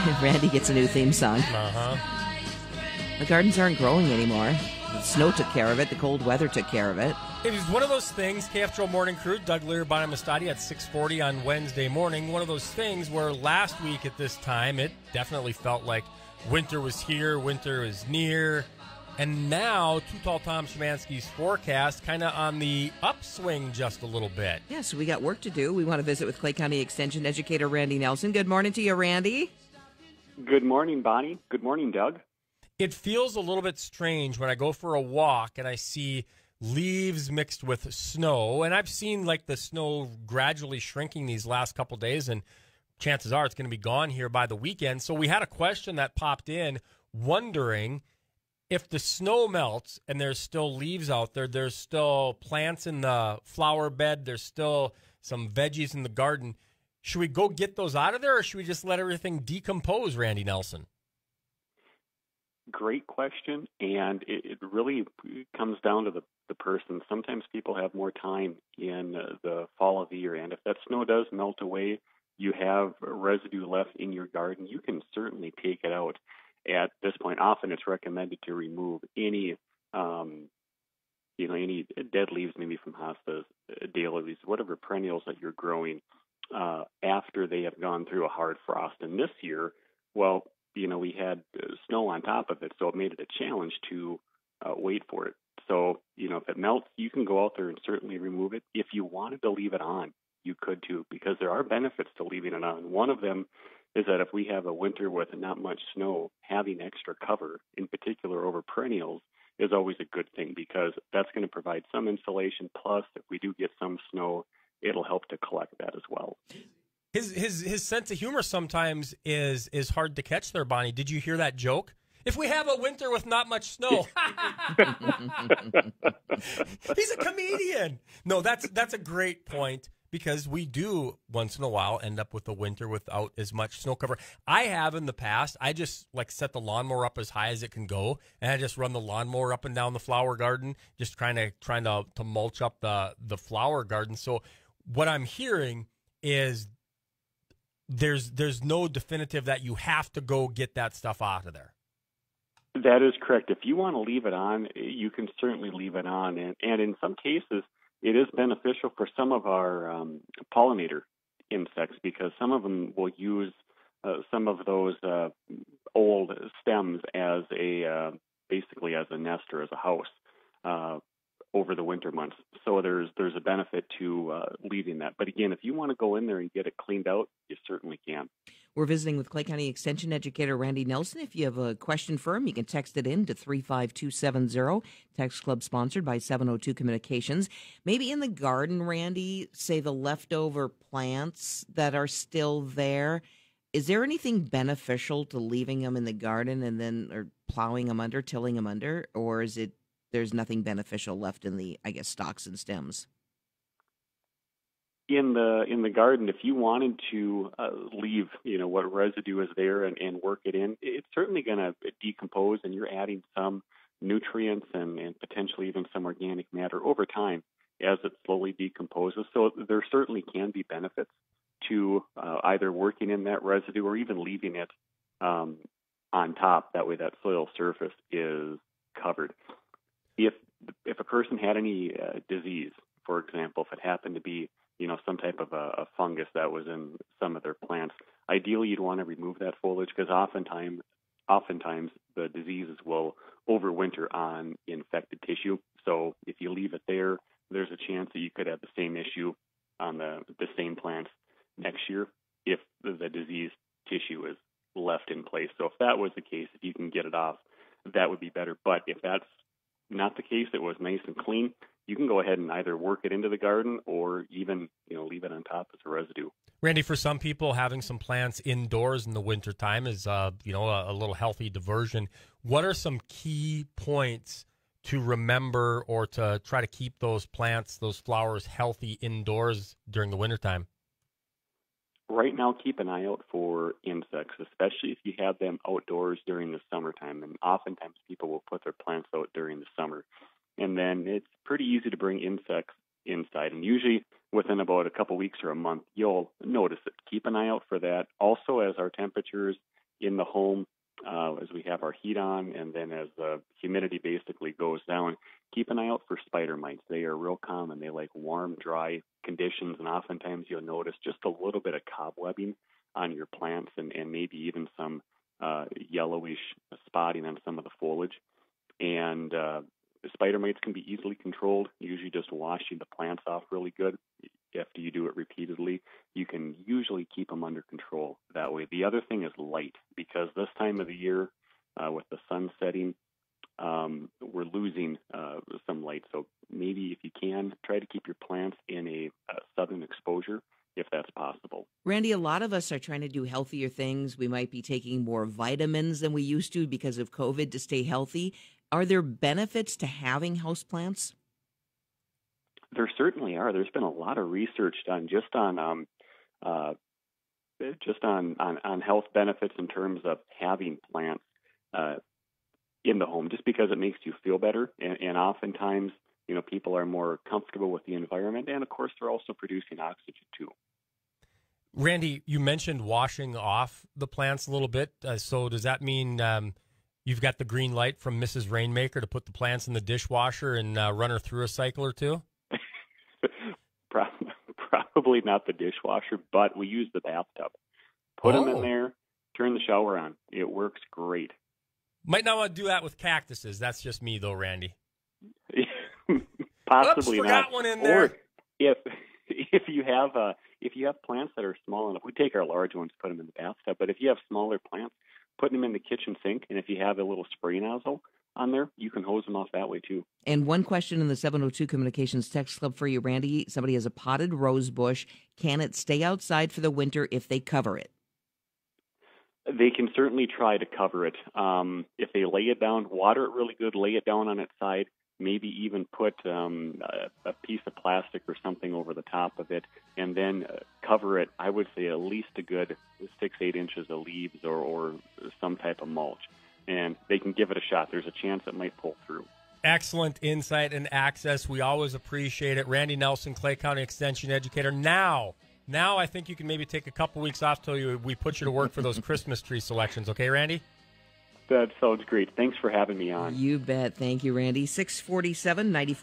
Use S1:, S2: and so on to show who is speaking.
S1: Randy gets a new theme song. The gardens aren't growing anymore. The snow took care of it. The cold weather took care of it.
S2: It was one of those things, KFGO Morning Crew, Doug Leier, Amistadi at 6:40 on Wednesday morning. One of those things where last week at this time, it definitely felt like winter was here, winter is near. And now, Too Tall Tom Szymanski's forecast kind of on the upswing just a little bit.
S1: Yeah, so we got work to do. We want to visit with Clay County Extension Educator Randy Nelson. Good morning to you, Randy.
S3: Good morning, Bonnie. Good morning, Doug.
S2: It feels a little bit strange when I go for a walk and I see leaves mixed with snow. And I've seen like the snow gradually shrinking these last couple days, and chances are it's going to be gone here by the weekend. So we had a question that popped in wondering if the snow melts and there's still leaves out there, there's still plants in the flower bed, there's still some veggies in the garden, should we go get those out of there, or should we just let everything decompose, Randy Nelson?
S3: Great question, and it really comes down to the person. Sometimes people have more time in the fall of the year, and if that snow does melt away, you have residue left in your garden, you can certainly take it out. At this point, often it's recommended to remove any, any dead leaves, maybe from hostas, daylilies, whatever perennials that you're growing after they have gone through a hard frost. And this year, well, we had snow on top of it, so it made it a challenge to wait for it. So, if it melts, you can go out there and certainly remove it. If you wanted to leave it on, you could too, because there are benefits to leaving it on. One of them is that if we have a winter with not much snow, having extra cover, in particular over perennials, is always a good thing, because that's going to provide some insulation. Plus, if we do get some snow, it'll help to collect that as well.
S2: His sense of humor sometimes is hard to catch there, Bonnie. Did you hear that joke? If we have a winter with not much snow. He's a comedian. No, that's a great point, because we do once in a while end up with a winter without as much snow cover. I have in the past. I just set the lawnmower up as high as it can go, and I just run the lawnmower up and down the flower garden, just trying to mulch up the flower garden. So what I'm hearing is there's no definitive that you have to go get that stuff out of there.
S3: That is correct. If you want to leave it on, you can certainly leave it on. And in some cases, it is beneficial for some of our pollinator insects, because some of them will use some of those old stems as basically as a nest or as a house over the winter months. So there's a benefit to leaving that. But again, if you want to go in there and get it cleaned out, you certainly can.
S1: We're visiting with Clay County Extension Educator Randy Nelson. If you have a question for him, you can text it in to 35270. Text Club sponsored by 702 Communications. Maybe in the garden, Randy, say the leftover plants that are still there. Is there anything beneficial to leaving them in the garden and then or plowing them under, tilling them under, or is it there's nothing beneficial left in the, stalks and stems?
S3: In the garden, if you wanted to leave, what residue is there and work it in, it's certainly going to decompose, and you're adding some nutrients and potentially even some organic matter over time as it slowly decomposes. So there certainly can be benefits to either working in that residue or even leaving it on top. That way that soil surface is covered. If a person had any disease, for example, if it happened to be some type of a fungus that was in some of their plants, ideally you'd want to remove that foliage, because oftentimes the diseases will overwinter on infected tissue. So if you leave it there, there's a chance that you could have the same issue on the same plants next year if the diseased tissue is left in place. So if that was the case, if you can get it off, that would be better. But if that's not the case, it was nice and clean, you can go ahead and either work it into the garden or even, leave it on top as a residue.
S2: Randy, for some people, having some plants indoors in the wintertime is, a little healthy diversion. What are some key points to remember or to try to keep those plants, those flowers healthy indoors during the wintertime?
S3: Right now, keep an eye out for insects, especially if you have them outdoors during the summertime. And oftentimes people will put their plants out during the summer. And then it's pretty easy to bring insects inside. And usually within about a couple weeks or a month, you'll notice it. Keep an eye out for that. Also, as our temperatures in the home as we have our heat on, and then as the humidity basically goes down, keep an eye out for spider mites. They are real common. They like warm, dry conditions, and oftentimes you'll notice just a little bit of cobwebbing on your plants and maybe even some yellowish spotting on some of the foliage. And the spider mites can be easily controlled, usually just washing the plants off really good. After you do it repeatedly, you can usually keep them under control that way. The other thing is light, because this time of the year, with the sun setting, we're losing some light. So maybe if you can, try to keep your plants in a southern exposure if that's possible.
S1: Randy, a lot of us are trying to do healthier things. We might be taking more vitamins than we used to because of COVID to stay healthy. Are there benefits to having houseplants?
S3: There certainly are. There's been a lot of research done just on health benefits in terms of having plants in the home, just because it makes you feel better, and oftentimes, people are more comfortable with the environment, and of course, they're also producing oxygen too.
S2: Randy, you mentioned washing off the plants a little bit. So does that mean you've got the green light from Mrs. Rainmaker to put the plants in the dishwasher and run her through a cycle or two?
S3: Probably not the dishwasher, but we use the bathtub. Put them in there, turn the shower on. It works great.
S2: Might not want to do that with cactuses. That's just me, though, Randy.
S3: Possibly
S2: Oops,
S3: not.
S2: Forgot one in there.
S3: Or if you have plants that are small enough, we take our large ones, put them in the bathtub. But if you have smaller plants, put them in the kitchen sink. And if you have a little spray nozzle on there, you can hose them off that way too.
S1: And one question in the 702 Communications Text Club for you, Randy. Somebody has a potted rose bush. Can it stay outside for the winter if they cover it?
S3: They can certainly try to cover it. If they lay it down, water it really good, lay it down on its side, maybe even put a piece of plastic or something over the top of it, and then cover it, I would say, at least a good 6-8 inches of leaves or some type of mulch. And they can give it a shot. There's a chance it might pull through.
S2: Excellent insight and access. We always appreciate it. Randy Nelson, Clay County Extension Educator. Now I think you can maybe take a couple weeks off till we put you to work for those Christmas tree selections. Okay, Randy?
S3: That sounds great. Thanks for having me on.
S1: You bet. Thank you, Randy. 647-94.